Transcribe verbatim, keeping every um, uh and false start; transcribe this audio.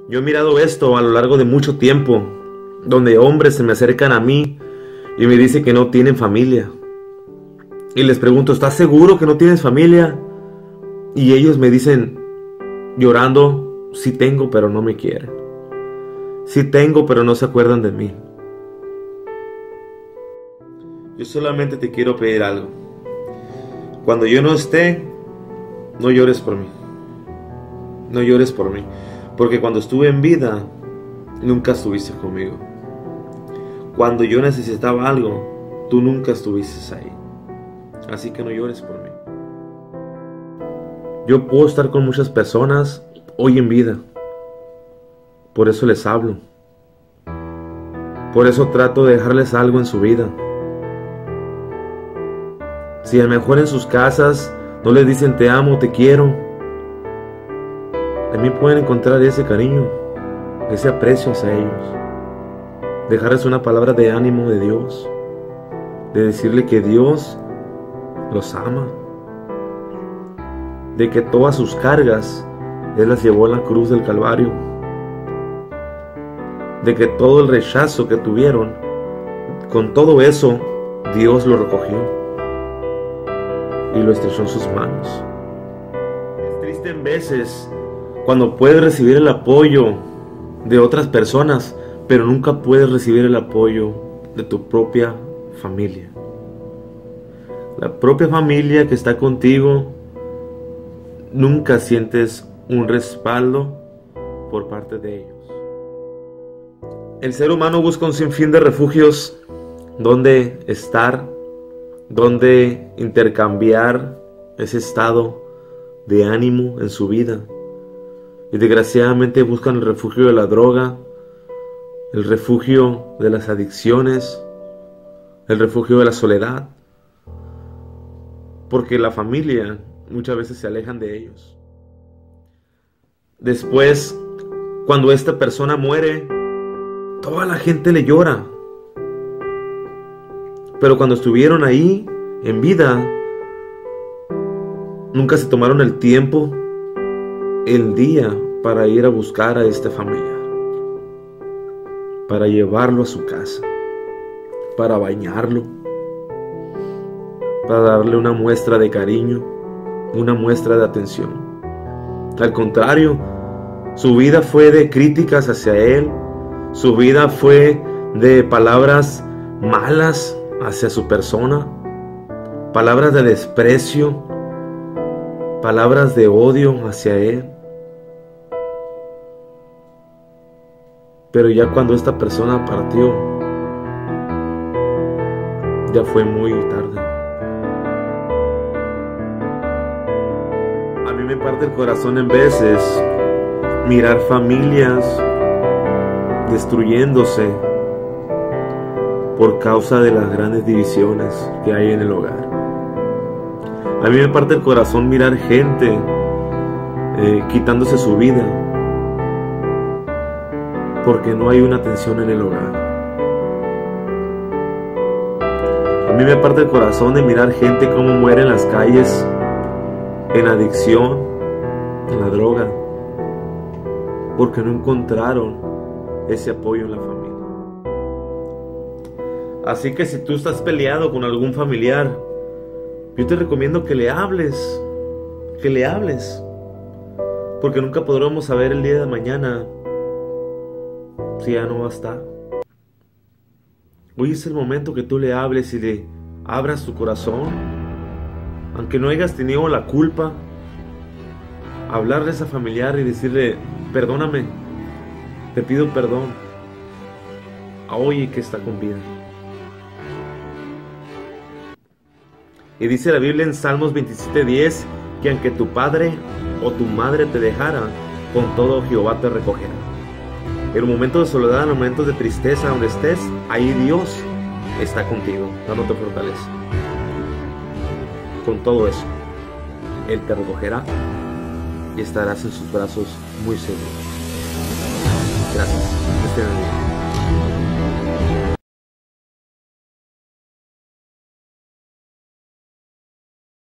Yo he mirado esto a lo largo de mucho tiempo, donde hombres se me acercan a mí y me dicen que no tienen familia. Y les pregunto, ¿estás seguro que no tienes familia? Y ellos me dicen, llorando, sí tengo, pero no me quieren. Sí tengo, pero no se acuerdan de mí. Yo solamente te quiero pedir algo. Cuando yo no esté, no llores por mí. No llores por mí. Porque cuando estuve en vida, nunca estuviste conmigo. Cuando yo necesitaba algo, tú nunca estuviste ahí. Así que no llores por mí. Yo puedo estar con muchas personas hoy en vida. Por eso les hablo. Por eso trato de dejarles algo en su vida. Si a lo mejor en sus casas no les dicen te amo, te quiero, también pueden encontrar ese cariño, ese aprecio hacia ellos. Dejarles una palabra de ánimo de Dios, de decirle que Dios los ama, de que todas sus cargas Él las llevó en la cruz del Calvario, de que todo el rechazo que tuvieron, con todo eso Dios lo recogió y lo estrechó en sus manos. Es triste en veces cuando puedes recibir el apoyo de otras personas, pero nunca puedes recibir el apoyo de tu propia familia. La propia familia que está contigo, nunca sientes un respaldo por parte de ellos. El ser humano busca un sinfín de refugios donde estar, donde intercambiar ese estado de ánimo en su vida. Y desgraciadamente buscan el refugio de la droga, el refugio de las adicciones, el refugio de la soledad, porque la familia muchas veces se alejan de ellos. Después, cuando esta persona muere, toda la gente le llora. Pero cuando estuvieron ahí, en vida, nunca se tomaron el tiempo, el día, para ir a buscar a este familiar, para llevarlo a su casa, para bañarlo, para darle una muestra de cariño, una muestra de atención. Al contrario, su vida fue de críticas hacia él, su vida fue de palabras malas hacia su persona, palabras de desprecio, palabras de odio hacia él. Pero ya cuando esta persona partió, ya fue muy tarde. A mí me parte el corazón en veces mirar familias destruyéndose por causa de las grandes divisiones que hay en el hogar. A mí me parte el corazón mirar gente eh, quitándose su vida porque no hay una atención en el hogar. A mí me parte el corazón de mirar gente cómo muere en las calles, en adicción, en la droga, porque no encontraron ese apoyo en la familia. Así que si tú estás peleado con algún familiar, yo te recomiendo que le hables, que le hables, porque nunca podremos saber el día de mañana si ya no va a estar. Hoy es el momento que tú le hables y le abras tu corazón, aunque no hayas tenido la culpa. Hablarle a esa familiar y decirle, perdóname, te pido perdón, oye que está con vida. Y dice la Biblia en Salmos veintisiete diez que aunque tu padre o tu madre te dejara, con todo Jehová te recogerá. En los momentos de soledad, en los momentos de tristeza, donde estés, ahí Dios está contigo, dándote fortaleza. Con todo eso, Él te recogerá y estarás en sus brazos muy seguros. Gracias. Este